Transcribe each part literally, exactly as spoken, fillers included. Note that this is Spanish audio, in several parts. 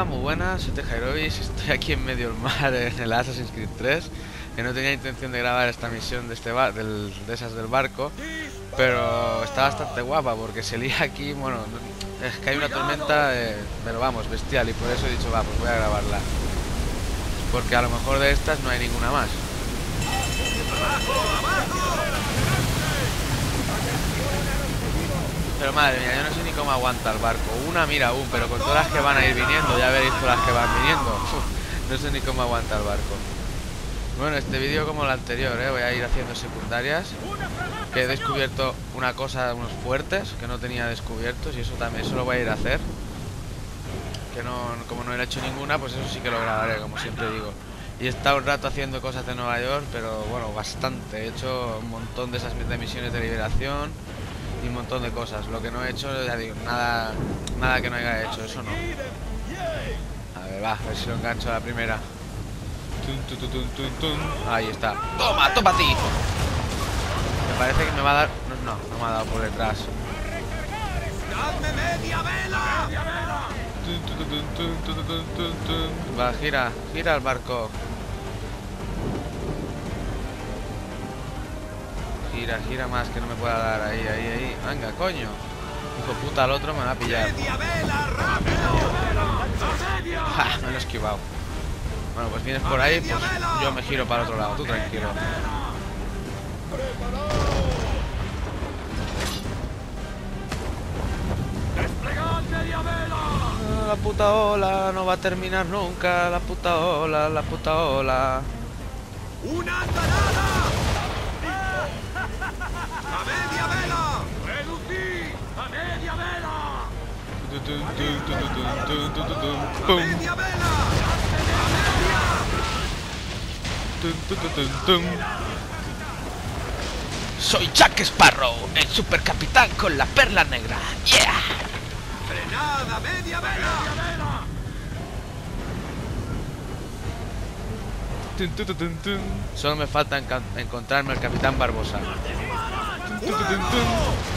Hola, muy buenas, soy Tejairovis, estoy aquí en medio del mar en el Assassin's Creed tres, que no tenía intención de grabar esta misión de este bar, del, de esas del barco, pero está bastante guapa porque se lía aquí, bueno, es que hay una tormenta, eh, pero vamos, bestial, y por eso he dicho, va, pues voy a grabarla, porque a lo mejor de estas no hay ninguna más. Pero madre mía, yo no sé ni cómo aguanta el barco. Una mira aún, pero con todas las que van a ir viniendo, ya veréis todas las que van viniendo. Uf, no sé ni cómo aguanta el barco. Bueno, este vídeo como el anterior, ¿eh? Voy a ir haciendo secundarias. Que he descubierto una cosa, unos fuertes que no tenía descubiertos, y eso también, eso lo voy a ir a hacer. Que no, como no he hecho ninguna, pues eso sí que lo grabaré, como siempre digo. Y he estado un rato haciendo cosas de Nueva York, pero bueno, bastante. He hecho un montón de esas de misiones de liberación y un montón de cosas. Lo que no he hecho, ya digo, nada, nada que no haya hecho, eso no. A ver, va, a ver si lo engancho a la primera. Tun, tun, tun, tun, tun. Ahí está. ¡Toma, toma a ti! Me parece que me va a dar... No, no, no me ha dado por detrás. ¡Dadme media vela! Tun, tun, tun, tun, tun, tun, tun, tun. Va, gira, gira el barco. Gira, gira más, que no me pueda dar. Ahí, ahí, ahí. Venga, coño. Hijo puta, al otro me va a pillar. ¡Media vela, rápido! ¡Ja! Me lo he esquivado. Bueno, pues vienes por ahí, pues yo me giro para el otro lado. Tú tranquilo. ¡Desplegad media vela! Ah, la puta ola no va a terminar nunca. La puta ola, la puta ola. ¡Una andanada! ¡A media vela! ¡Reducid! ¡A media vela! ¡A ¡Pum! media vela! Tum, tum, tum, tum, tum. Soy Jack Sparrow, el supercapitán con la perla negra. ¡Yeah! ¡Frenad a media vela! Tun, tun, tun, tun, tun. Solo me falta encontrarme al capitán Barbosa. Tun, tun, tun, tun.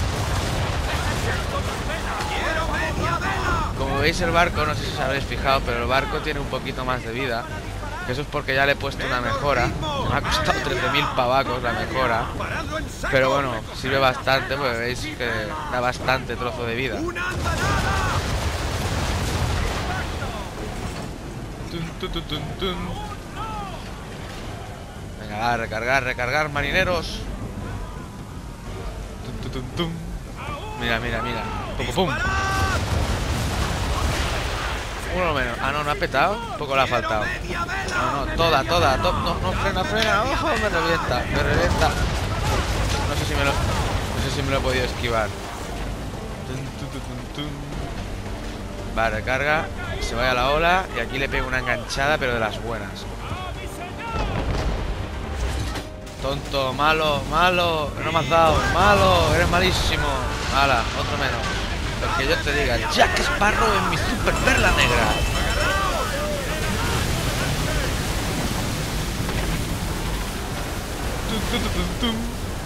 ¡Quiero media vela! Como veis, el barco, no sé si os habréis fijado, pero el barco tiene un poquito más de vida. Que eso es porque ya le he puesto una mejora. Que me ha costado trece mil pavacos la mejora. ¡Paradlo en seco! Pero bueno, sirve bastante, porque veis que da bastante trozo de vida. ¡Una andanada! Tun, tun, tun, tun, tun. Venga, va, recargar, recargar, marineros. Tun, tun, tun, tun. Mira, mira, mira. Pum, pum, pum. Uno menos. Ah, no, no ha petado. Un poco le ha faltado. No, no, toda, toda. To no, no, frena, frena. Ojo, me revienta, me revienta. No sé si me lo, no sé si me lo he podido esquivar. Tun, tun, tun, tun, tun. Va, recarga. Se vaya a la ola. Y aquí le pego una enganchada, pero de las buenas. Tonto, malo, malo. No me has dado. Malo, eres malísimo. Hala, otro menos. Lo que yo te diga, Jack Sparrow en mi super perla negra. Tum, tum, tum, tum.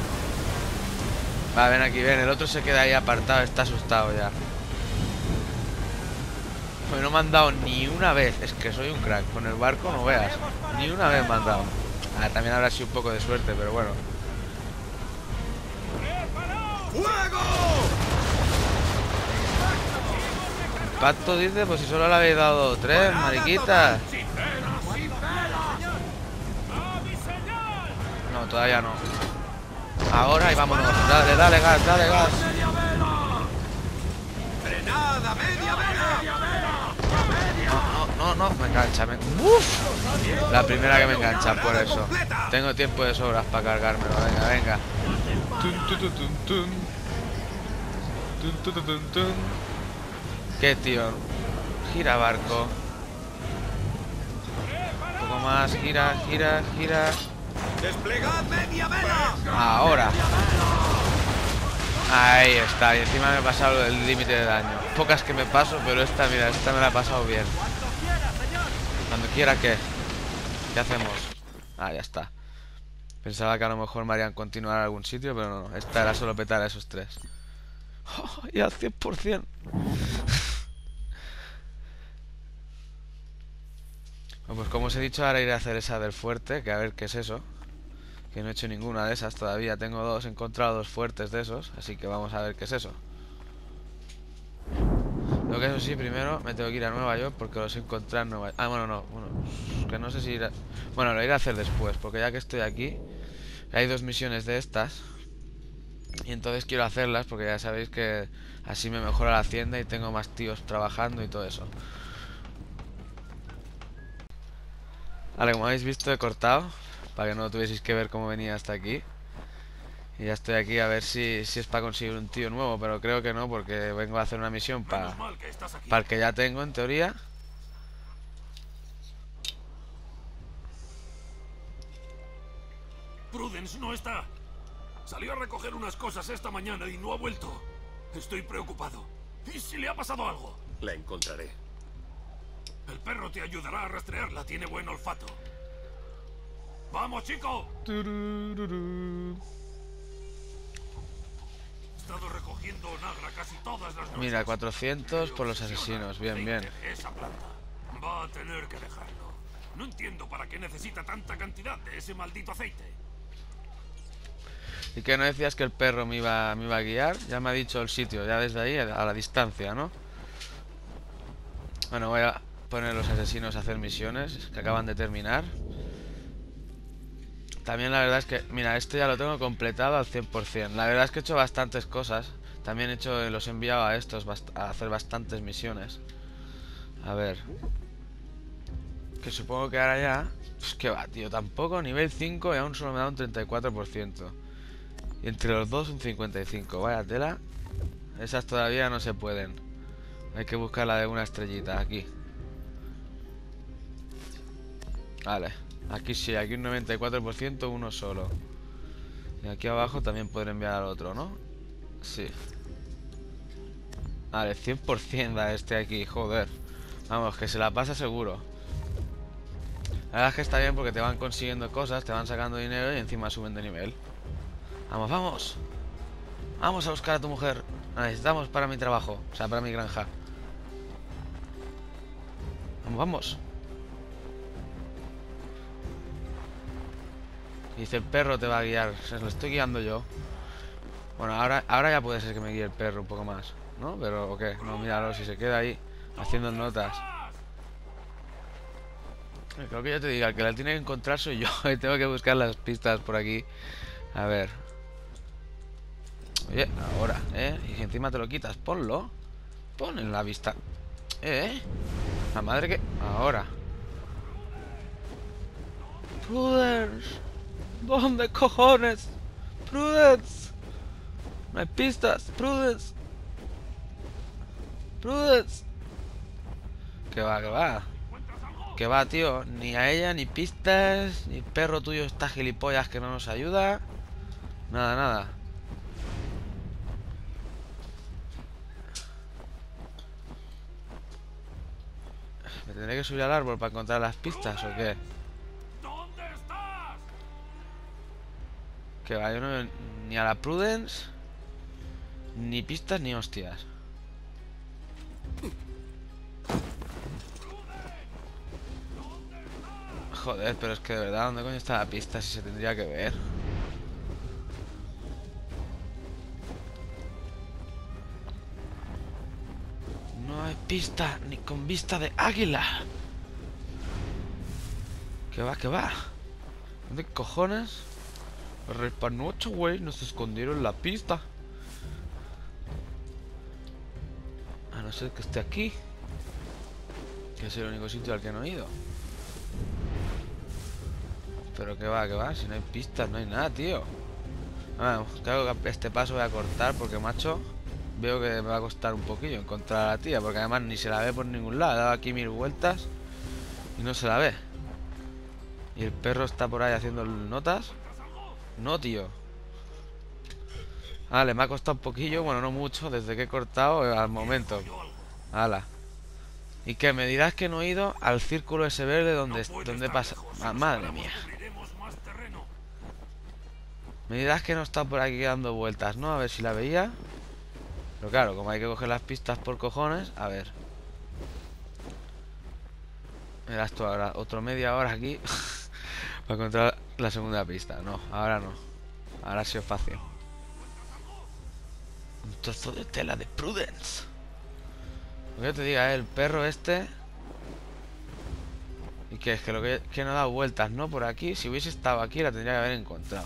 Va, ven aquí, ven. El otro se queda ahí apartado, está asustado ya. Pues no me han dado ni una vez. Es que soy un crack. Con el barco no veas. Ni una vez me han dado. Ah, también habrá sido un poco de suerte, pero bueno. ¡Fuego! Pacto dice, pues si solo le habéis dado tres, mariquitas. No, todavía no. Ahora y vámonos. Dale, dale gas, dale gas. ¡Frenad a media vela! No, no, no, no, me engancha. Me... ¡Uf! La primera que me engancha, por eso. Tengo tiempo de sobras para cargármelo. Venga, venga. Tun, tun, tun, tun, tun. Tun, tun, tun, tun, tun. ¿Qué, tío? Gira barco. Un poco más, gira, gira, gira. ¡Desplegad media vela! Ahora. Ahí está, y encima me he pasado el límite de daño. Pocas que me paso, pero esta, mira, esta me la he pasado bien. Cuando quiera, ¿qué? ¿Qué hacemos? Ah, ya está. Pensaba que a lo mejor me harían continuar a algún sitio, pero no, no. Esta era solo petar a esos tres. Oh, y al cien por cien. Pues como os he dicho, ahora iré a hacer esa del fuerte, que a ver qué es eso. Que no he hecho ninguna de esas todavía. Tengo dos, he encontrado dos fuertes de esos, así que vamos a ver qué es eso. Lo que eso sí, primero me tengo que ir a Nueva York porque los encontré en Nueva York. Ah, bueno, no, bueno, que no sé si ir a... Bueno, lo iré a hacer después, porque ya que estoy aquí, hay dos misiones de estas. Y entonces quiero hacerlas porque ya sabéis que así me mejora la hacienda y tengo más tíos trabajando y todo eso. Vale, como habéis visto he cortado, para que no tuvieseis que ver cómo venía hasta aquí. Y ya estoy aquí a ver si, si es para conseguir un tío nuevo, pero creo que no, porque vengo a hacer una misión para para el que ya tengo, en teoría. Prudence no está. Salió a recoger unas cosas esta mañana y no ha vuelto. Estoy preocupado. ¿Y si le ha pasado algo? La encontraré. El perro te ayudará a rastrearla, tiene buen olfato. ¡Vamos, chico! Turururu. He estado recogiendo onagra casi todas las noches. Mira, cuatrocientos por los asesinos, bien, bien. Esa planta. Va a tener que dejarlo. No entiendo para qué necesita tanta cantidad de ese maldito aceite. ¿Y que no decías que el perro me iba, me iba a guiar? Ya me ha dicho el sitio, ya desde ahí, a la distancia, ¿no? Bueno, voy a poner los asesinos a hacer misiones que acaban de terminar. También la verdad es que, mira, este ya lo tengo completado al cien por cien. La verdad es que he hecho bastantes cosas. También he hecho, los he enviado a estos a hacer bastantes misiones. A ver. Que supongo que ahora ya... Pues que va, tío, tampoco, nivel cinco y aún solo me da un treinta y cuatro por ciento. Y entre los dos un cincuenta y cinco por ciento. Vaya tela. Esas todavía no se pueden. Hay que buscar la de una estrellita, aquí. Vale. Aquí sí, aquí un noventa y cuatro por ciento, uno solo. Y aquí abajo también podré enviar al otro, ¿no? Sí. Vale, cien por ciento da este aquí, joder. Vamos, que se la pasa seguro. La verdad es que está bien porque te van consiguiendo cosas, te van sacando dinero y encima suben de nivel. Vamos, vamos. Vamos a buscar a tu mujer. La necesitamos para mi trabajo, o sea, para mi granja. Vamos, vamos. Dice, el perro te va a guiar. Se lo estoy guiando yo. Bueno, ahora, ahora ya puede ser que me guíe el perro un poco más, ¿no? Pero, ¿o qué? No, míralo, si se queda ahí haciendo notas. Creo que ya te diga, el que la tiene que encontrar soy yo. Y tengo que buscar las pistas por aquí. A ver. Oye, ahora, ¿eh? Y si encima te lo quitas, ponlo. Pon en la vista. ¿Eh? La madre que... Ahora. Prudence. ¿Dónde cojones? Prudence. No hay pistas. Prudence. Prudence. ¿Qué va, qué va? ¿Qué va, tío? Ni a ella, ni pistas. Ni el perro tuyo está gilipollas que no nos ayuda. Nada, nada. ¿Me tendré que subir al árbol para encontrar las pistas o qué? ¿Dónde estás? Que va, yo no veo ni a la Prudence, ni pistas ni hostias. Joder, pero es que de verdad, ¿dónde coño está la pista si se tendría que ver? No hay pista ni con vista de águila. ¿Qué va, qué va? ¿Dónde cojones? Los repanocho, güey, nos escondieron en la pista. A no ser que esté aquí, que es el único sitio al que no he ido. Pero que va, que va, si no hay pistas, no hay nada, tío. Vamos, claro que este paso voy a cortar porque, macho, veo que me va a costar un poquillo encontrar a la tía. Porque además ni se la ve por ningún lado. He dado aquí mil vueltas y no se la ve. Y el perro está por ahí haciendo notas. No, tío. Vale, me ha costado un poquillo, bueno, no mucho, desde que he cortado al momento. Hala. ¿Y qué? ¿Me dirás que no he ido al círculo ese verde donde, donde pasa? Ah, madre mía. Me dirás que no está por aquí dando vueltas, ¿no? A ver si la veía. Pero claro, como hay que coger las pistas por cojones. A ver. Verás tú ahora, otro media hora aquí para encontrar la segunda pista. No, ahora no. Ahora ha sido fácil. Un trozo de tela de Prudence. Lo que yo te diga, ¿eh? El perro este. Y que es que lo que, que no da vueltas, ¿no? Por aquí. Si hubiese estado aquí la tendría que haber encontrado.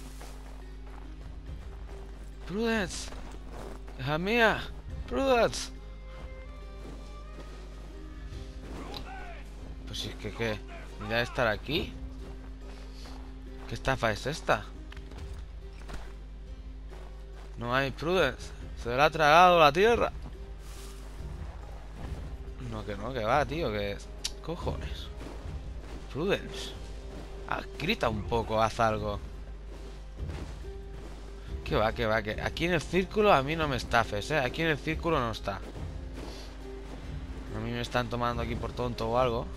Prudence. Hija mía. Prudence. Pues si es que, ¿qué? ¿Mira de estar aquí? ¿Qué estafa es esta? No hay Prudence. Se le ha tragado la tierra. No, que no, que va, tío. Que... cojones. Prudence. Ah, grita un poco, haz algo. Que va, que va, que... aquí en el círculo a mí no me estafes, ¿eh? Aquí en el círculo no está. A mí me están tomando aquí por tonto o algo.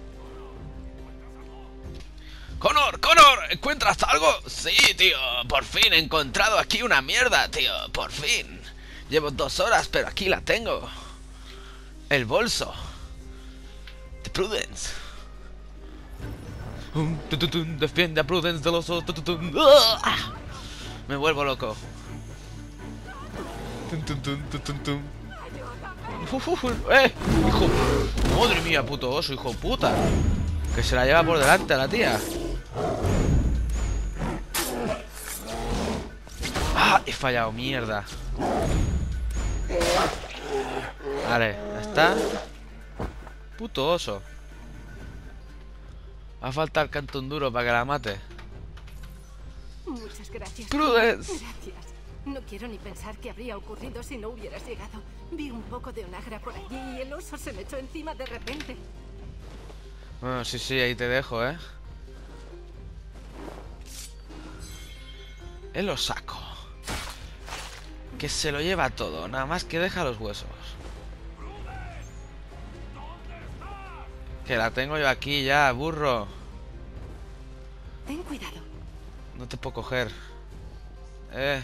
¡Connor! ¡Connor! ¿Encuentras algo? Sí, tío. Por fin he encontrado aquí una mierda, tío. Por fin. Llevo dos horas, pero aquí la tengo. El bolso. De Prudence. Um, tu, tu, tu, defiende a Prudence del oso. Tu, tu, tu. ¡Ah! Me vuelvo loco. Tum, tum, tum, tum, tum, tum. Uf, uf, uf, ¡eh! Hijo. Madre mía, puto oso, hijo puta. Que se la lleva por delante a la tía. ¡Ah! He fallado, mierda. Vale, ya está. Puto oso. Va a faltar cantón duro para que la mate. Muchas gracias. Prudence. Gracias. No quiero ni pensar qué habría ocurrido si no hubieras llegado. Vi un poco de onagra por allí y el oso se me echó encima de repente. Bueno, sí, sí, ahí te dejo, ¿eh? Él lo saco. Que se lo lleva todo, nada más que deja los huesos. Que la tengo yo aquí ya, burro. Ten cuidado. No te puedo coger. Eh.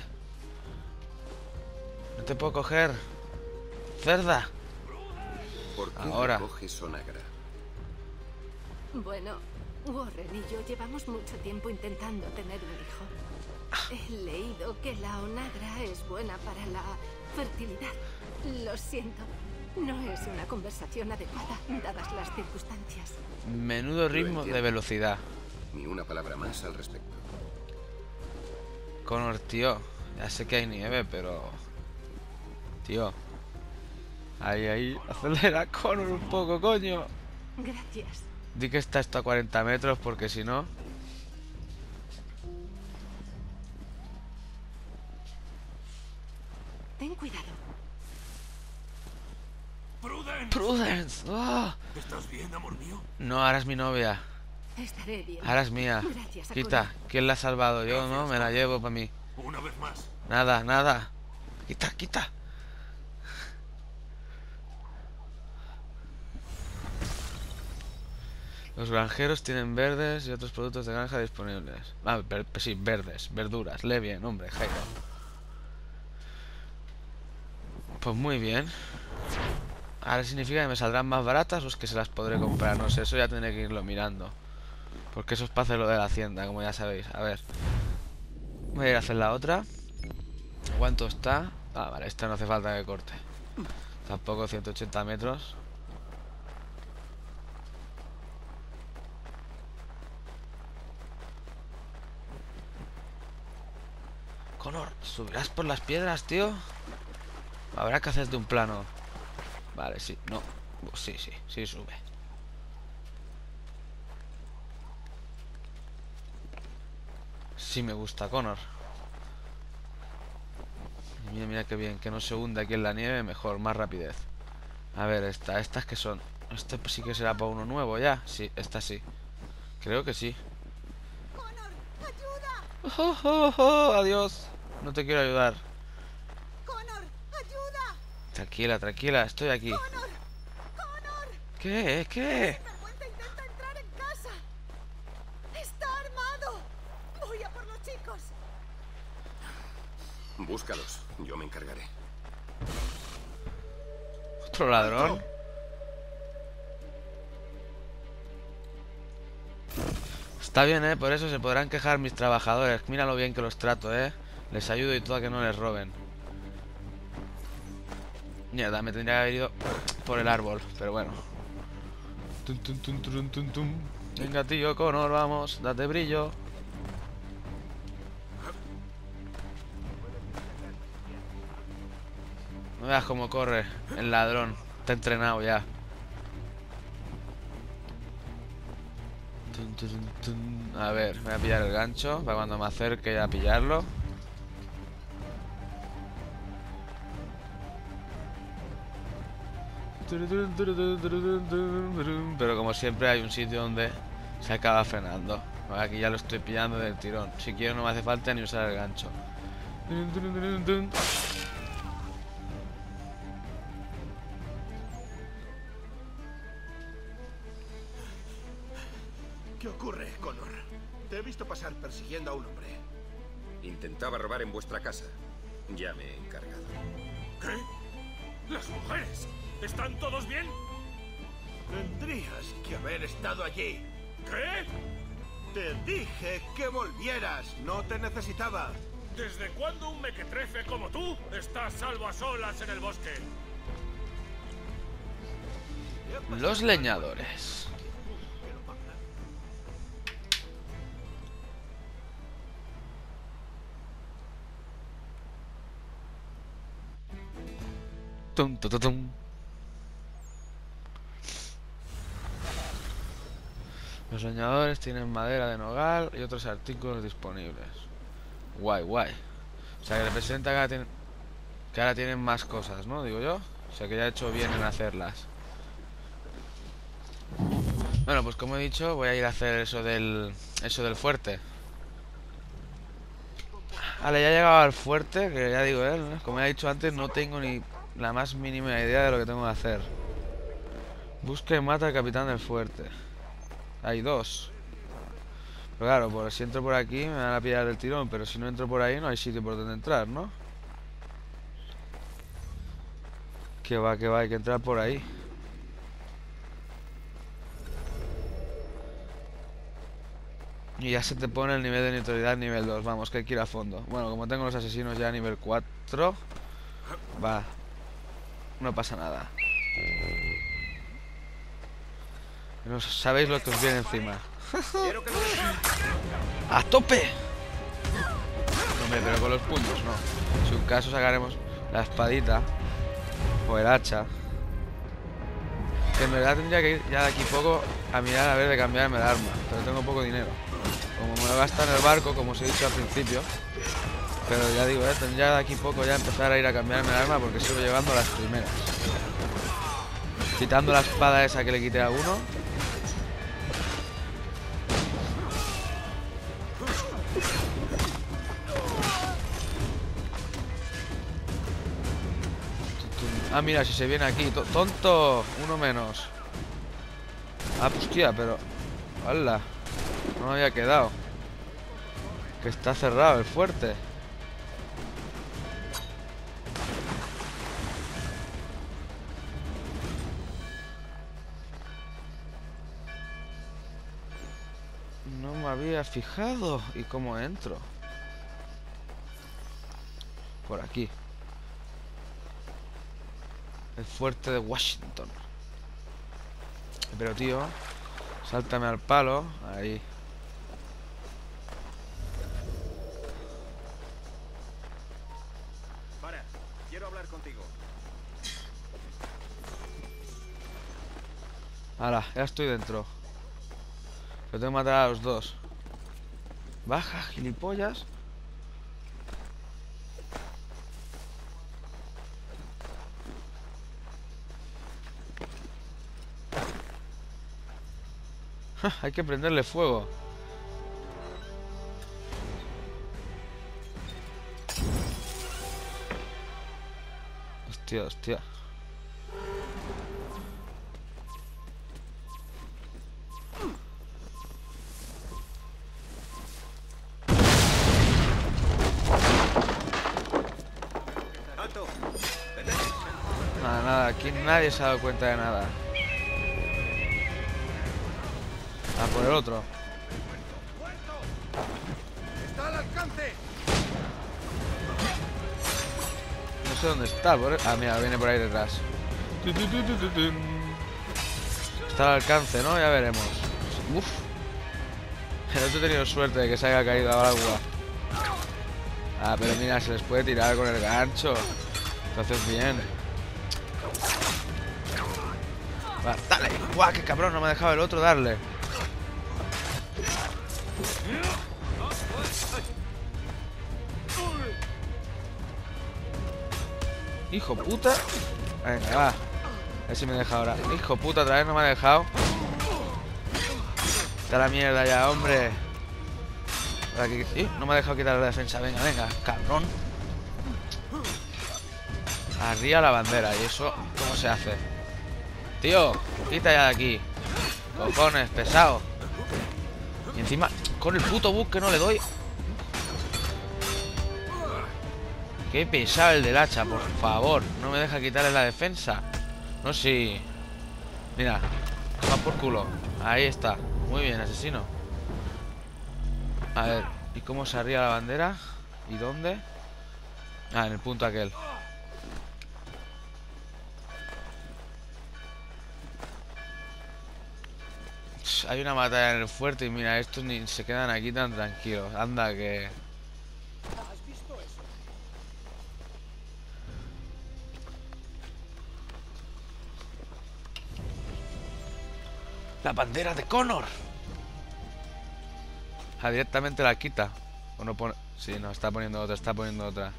No te puedo coger. Cerda. ¿Por qué Ahora. coges onagra? Bueno, Warren y yo llevamos mucho tiempo intentando tener un hijo. He leído que la onagra es buena para la fertilidad. Lo siento. No es una conversación adecuada, dadas las circunstancias. Menudo ritmo de velocidad. Ni una palabra más al respecto. Connor, tío. Ya sé que hay nieve, pero... tío. Ahí, ahí. Acelera, Connor, un poco, coño. Gracias. Di que está esto a cuarenta metros, porque si no... Ten cuidado. ¡Prudence! ¡Prudence! ¡Oh! ¿Estás bien, amor mío? No, ahora es mi novia. Estaré bien. Ahora es mía. Gracias, Quita. Sakura. ¿Quién la ha salvado? Yo, ¿no? Me la llevo para mí. Una vez más. Nada, nada. Quita, quita. Los granjeros tienen verdes y otros productos de granja disponibles. Ah, ver, sí, verdes, verduras. Lee bien, hombre, Jairo. Pues muy bien. Ahora significa que me saldrán más baratas o es que se las podré comprar. No sé, eso ya tendré que irlo mirando. Porque eso es para hacer lo de la hacienda, como ya sabéis. A ver. Voy a ir a hacer la otra. ¿Cuánto está? Ah, vale, esta no hace falta que corte. Tampoco ciento ochenta metros. Connor, ¿subirás por las piedras, tío? Habrá que hacerte un plano. Vale, sí, no. Sí, sí, sí sube. Sí me gusta, Connor. Mira, mira qué bien, que no se hunda aquí en la nieve, mejor, más rapidez. A ver, esta, estas que son. Este sí que será para uno nuevo ya. Sí, esta sí. Creo que sí. ¡Connor! ¡Ayuda! Oh, oh, oh, adiós. No te quiero ayudar. ¡Connor! ¡Ayuda! Tranquila, tranquila, estoy aquí. ¡Connor! ¡Connor! ¿Qué? ¿Qué? ¡Vergüenza intenta entrar en casa! ¡Está armado! ¡Voy a por los chicos! Búscalos, yo me encargaré. ¿Otro ladrón? Está bien, ¿eh? Por eso se podrán quejar mis trabajadores. Mira lo bien que los trato, ¿eh? Les ayudo y todo a que no les roben. Mierda, me tendría que haber ido por el árbol, pero bueno. Tum, tum, tum, tum, tum, tum. Venga, tío, Connor, vamos, date brillo. No veas cómo corre el ladrón. Está entrenado ya. Tum, tum, tum. A ver, voy a pillar el gancho para cuando me acerque a pillarlo. Pero como siempre hay un sitio donde se acaba frenando. Aquí ya lo estoy pillando del tirón. Si quiero no me hace falta ni usar el gancho. ¿Qué ocurre, Connor? Te he visto pasar persiguiendo a un hombre. Intentaba robar en vuestra casa. Ya me he encargado. ¿Qué? ¿Las mujeres? ¿Están todos bien? Tendrías que haber estado allí. ¿Qué? Te dije que volvieras. No te necesitaba. ¿Desde cuándo un mequetrefe como tú está salvo a solas en el bosque? Los leñadores. Tum, tum, tum, tum. Los leñadores tienen madera de nogal y otros artículos disponibles. Guay, guay. O sea que representa que ahora tienen, que ahora tienen más cosas, ¿no? Digo yo. O sea que ya he hecho bien en hacerlas. Bueno, pues como he dicho, voy a ir a hacer eso del eso del fuerte. Vale, ya he llegado al fuerte, que ya digo, ¿eh? Como he dicho antes, no tengo ni la más mínima idea de lo que tengo que hacer. Busca y mata al capitán del fuerte. Hay dos. Pero claro, por, si entro por aquí me van a pillar el tirón. Pero si no entro por ahí no hay sitio por donde entrar, ¿no? Que va, que va, hay que entrar por ahí. Y ya se te pone el nivel de neutralidad nivel dos. Vamos, que hay que ir a fondo. Bueno, como tengo los asesinos ya a nivel cuatro. Va. No pasa nada. No sabéis lo que os viene encima. ¡A tope! Hombre, pero con los puños no. Si un caso sacaremos la espadita o el hacha. Que en verdad tendría que ir ya de aquí poco a mirar a ver de cambiarme el arma. Pero tengo poco dinero. Como me lo gasta en el barco, como os he dicho al principio. Pero ya digo, eh, tendría de aquí poco ya empezar a ir a cambiarme el arma porque sigo llevando las primeras. Quitando la espada esa que le quité a uno. Ah, mira, si se viene aquí. ¡Tonto! Uno menos. Ah, pues tía, pero... ¡Hala! No me había quedado. Que está cerrado el fuerte. No me había fijado. ¿Y cómo entro? Por aquí. El fuerte de Washington. Pero tío, sáltame al palo. Ahí. Para, quiero hablar contigo. Ahora, ya estoy dentro. Pero tengo que matar a los dos. Baja, gilipollas. Hay que prenderle fuego. Hostia, hostia. Nada, nada, aquí nadie se ha dado cuenta de nada. A por el otro. ¡Está al alcance! No sé dónde está, por... Ah, mira, viene por ahí detrás. Está al alcance, ¿no? Ya veremos. Uf. El otro he tenido suerte de que se haya caído al agua. Ah, pero mira, se les puede tirar con el gancho. Entonces bien. Va, dale. ¡Guau, qué cabrón! No me ha dejado el otro darle. Hijo puta. Venga, va. A ver si me deja ahora. Hijo puta, otra vez no me ha dejado. Está la mierda ya, hombre. Aquí... ¿Sí? No me ha dejado quitar la defensa. Venga, venga, cabrón. Arriba la bandera. ¿Y eso cómo se hace? Tío, quita ya de aquí. Cojones, pesado. Y encima, con el puto bug que no le doy. Qué pesado el del hacha, por favor. No me deja quitarle la defensa. No, sí. Mira, va por culo. Ahí está. Muy bien, asesino. A ver, ¿y cómo se arría la bandera? ¿Y dónde? Ah, en el punto aquel. Hay una batalla en el fuerte y mira, estos ni se quedan aquí tan tranquilos. Anda que... ¿Has visto eso? La bandera de Connor. Ah, directamente la quita. O no pone... Sí, no, está poniendo otra, está poniendo otra.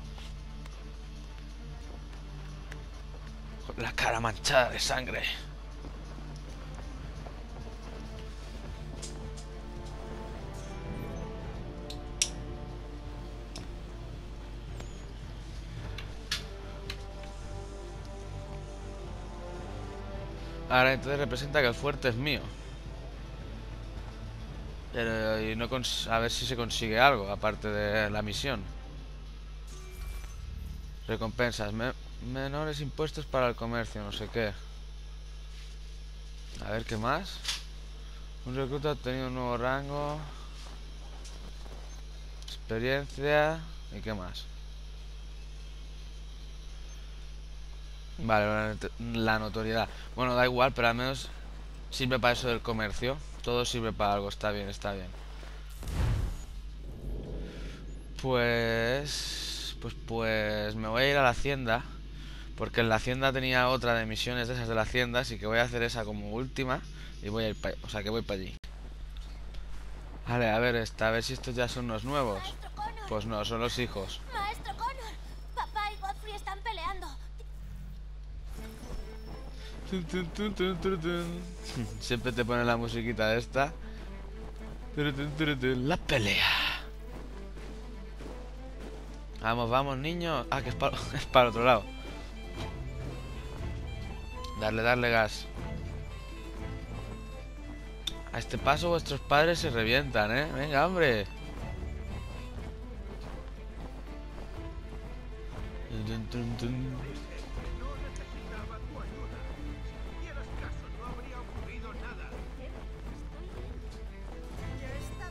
La cara manchada de sangre. Ahora entonces representa que el fuerte es mío. Pero y no cons a ver si se consigue algo aparte de la misión. Recompensas. Me menores impuestos para el comercio, no sé qué. A ver qué más. Un recluta ha obtenido un nuevo rango. Experiencia. ¿Y qué más? Vale, la notoriedad. Bueno, da igual, pero al menos sirve para eso del comercio. Todo sirve para algo, está bien, está bien. Pues... Pues pues me voy a ir a la hacienda. Porque en la hacienda tenía otra de misiones de esas de la hacienda. Así que voy a hacer esa como última. Y voy a ir para... O sea que voy para allí. Vale, a ver esta, a ver si estos ya son los nuevos. Pues no, son los hijos. Maestro Connor, papá y Godfrey están peleando. Tun, tun, tun, tun, tun, tun. Siempre te pone la musiquita de esta. Tun, tun, tun, tun. La pelea. Vamos, vamos, niños. Ah, que es para, es para el otro lado. Darle, darle gas. A este paso vuestros padres se revientan, ¿eh? Venga, hombre. Tun, tun, tun. No necesitaba tu ayuda. Si hicieras caso, no habría ocurrido nada. Ya está.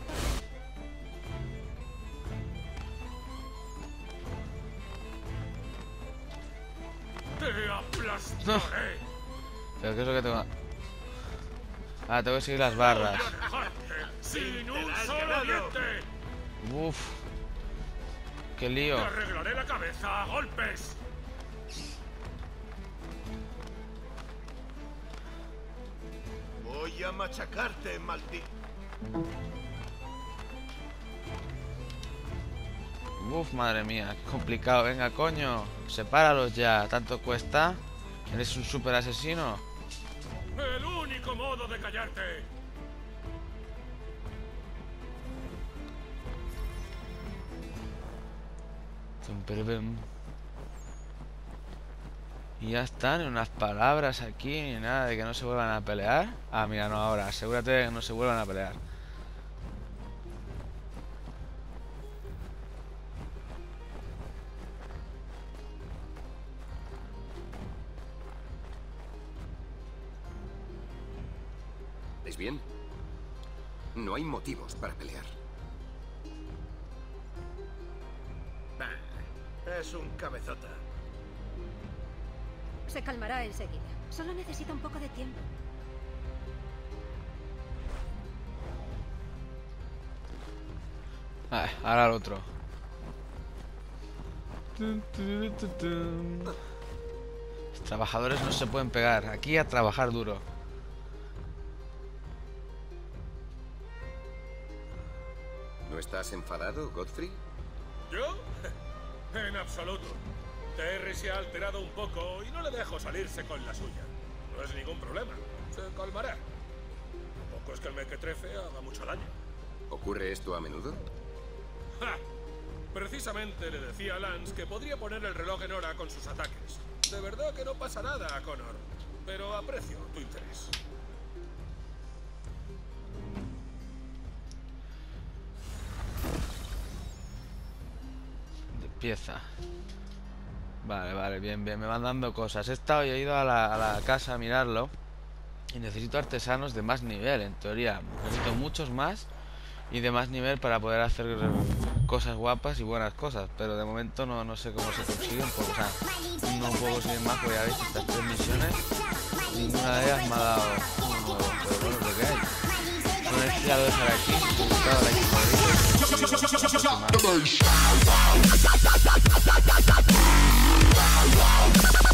¡Te aplastaré! Pero qué es lo que tengo. Ah, tengo que seguir las barras. ¡Sin un solo diente! Uf. Qué lío. ¡Te arreglaré la cabeza a golpes! Voy a machacarte, maldito. Uf, madre mía, qué complicado. Venga, coño, sepáralos ya. ¿Tanto cuesta? ¿Eres un super asesino? ¡El único modo de callarte! Tum, pere, pem. Y ya están, unas palabras aquí, ni nada de que no se vuelvan a pelear. Ah, mira, no ahora. Asegúrate de que no se vuelvan a pelear. ¿Es bien? No hay motivos para pelear. Es un cabezota. Se calmará enseguida. Solo necesita un poco de tiempo. Ah, ahora el otro. Los trabajadores no se pueden pegar. Aquí a trabajar duro. ¿No estás enfadado, Godfrey? ¿Yo? En absoluto. Terry se ha alterado un poco y no le dejo salirse con la suya. No es ningún problema. Se calmará. Tampoco es que el mequetrefe haga mucho daño. ¿Ocurre esto a menudo? ¡Ja! Precisamente le decía a Lance que podría poner el reloj en hora con sus ataques. De verdad que no pasa nada, Connor. Pero aprecio tu interés. Pieza. Vale, vale, bien, bien. Me van dando cosas. He estado y he ido a la, a la casa a mirarlo. Y necesito artesanos de más nivel, en teoría. Necesito muchos más y de más nivel para poder hacer cosas guapas y buenas cosas. Pero de momento no, no sé cómo se consiguen. Porque, o sea, no puedo conseguir más porque ya veis estas tres misiones. Ninguna de ellas me ha dado uno nuevo. Pero bueno, lo que hay. Con esto ya lo dejaré aquí. Si os ha gustado, like y favorito.